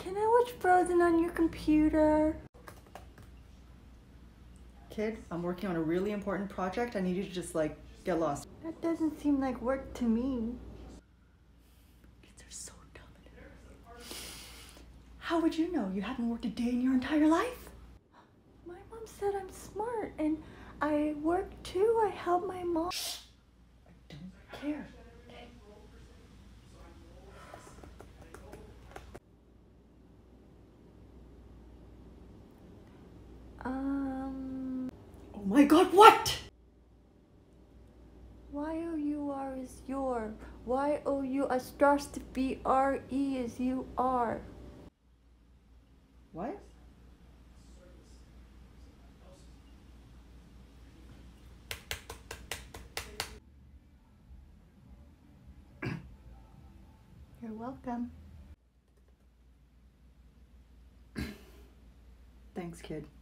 Can I watch Frozen on your computer? Kid, I'm working on a really important project. I need you to just like get lost. That doesn't seem like work to me. Kids are so dumb. How would you know? You haven't worked a day in your entire life? My mom said I'm smart and I work too. I help my mom. I don't care. Oh my god, what? Y-O-U-R is your. Y-O-U apostrophe R-E is you are. What? You're welcome. Thanks, kid.